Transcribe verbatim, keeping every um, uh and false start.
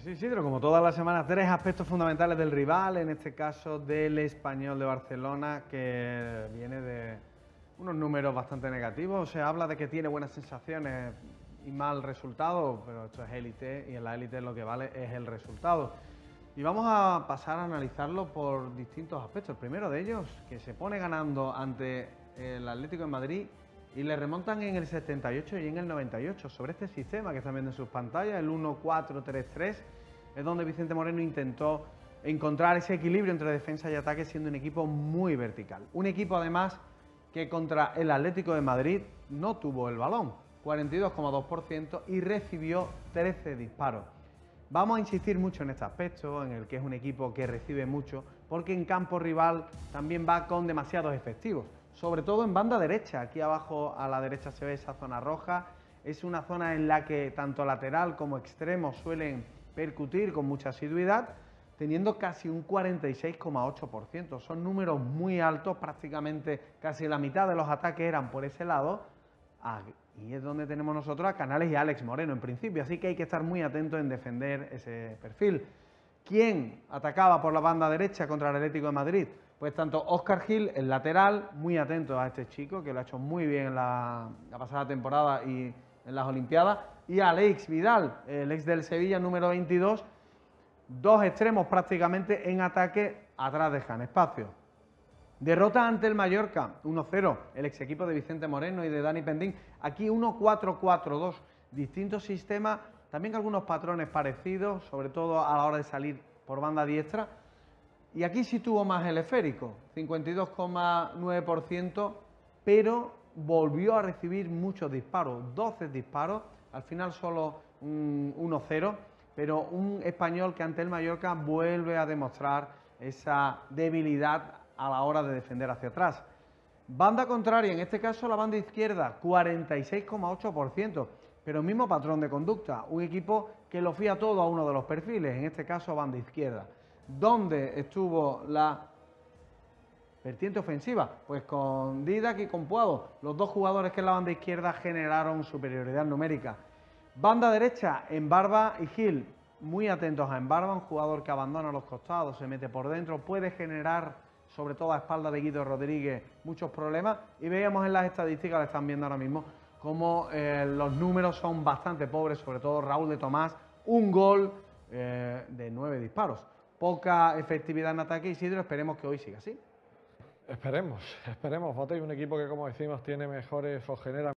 Sí, Isidro, como todas las semanas, tres aspectos fundamentales del rival, en este caso del Español de Barcelona, que viene de unos números bastante negativos. Se habla de que tiene buenas sensaciones y mal resultado, pero esto es élite y en la élite lo que vale es el resultado. Y vamos a pasar a analizarlo por distintos aspectos. El primero de ellos, que se pone ganando ante el Atlético de Madrid y le remontan en el setenta y ocho y en el noventa y ocho sobre este sistema que están viendo en sus pantallas, el uno cuatro tres tres, es donde Vicente Moreno intentó encontrar ese equilibrio entre defensa y ataque, siendo un equipo muy vertical. Un equipo además que contra el Atlético de Madrid no tuvo el balón, cuarenta y dos coma dos por ciento, y recibió trece disparos. Vamos a insistir mucho en este aspecto, en el que es un equipo que recibe mucho, porque en campo rival también va con demasiados efectivos, sobre todo en banda derecha. Aquí abajo a la derecha se ve esa zona roja, es una zona en la que tanto lateral como extremo suelen percutir con mucha asiduidad, teniendo casi un cuarenta y seis coma ocho por ciento. Son números muy altos, prácticamente casi la mitad de los ataques eran por ese lado. Ah, y es donde tenemos nosotros a Canales y a Alex Moreno en principio, así que hay que estar muy atentos en defender ese perfil. ¿Quién atacaba por la banda derecha contra el Atlético de Madrid? Pues tanto Óscar Gil, el lateral, muy atento a este chico, que lo ha hecho muy bien la, la pasada temporada y en las Olimpiadas, y a Alex Vidal, el ex del Sevilla, número veintidós, dos extremos prácticamente en ataque, atrás dejan espacio. Derrota ante el Mallorca, uno cero, el ex equipo de Vicente Moreno y de Dani Pendín. Aquí uno cuatro cuatro dos, distintos sistemas, también algunos patrones parecidos, sobre todo a la hora de salir por banda diestra. Y aquí sí tuvo más el esférico, cincuenta y dos coma nueve por ciento, pero volvió a recibir muchos disparos, doce disparos, al final solo un uno cero, pero un español que ante el Mallorca vuelve a demostrar esa debilidad a la hora de defender hacia atrás. Banda contraria, en este caso la banda izquierda, cuarenta y seis coma ocho por ciento, pero mismo patrón de conducta, un equipo que lo fía todo a uno de los perfiles, en este caso banda izquierda. ¿Dónde estuvo la vertiente ofensiva? Pues con Didac y con Puado, los dos jugadores que en la banda izquierda generaron superioridad numérica. Banda derecha, Embarba y Gil, muy atentos a Embarba, un jugador que abandona los costados, se mete por dentro, puede generar, sobre todo a espalda de Guido Rodríguez, muchos problemas, y veíamos en las estadísticas, lo están viendo ahora mismo, como eh, los números son bastante pobres, sobre todo Raúl de Tomás, un gol eh, de nueve disparos. Poca efectividad en ataque, Isidro, esperemos que hoy siga así. Esperemos, esperemos, Botey, un equipo que, como decimos, tiene mejores o genera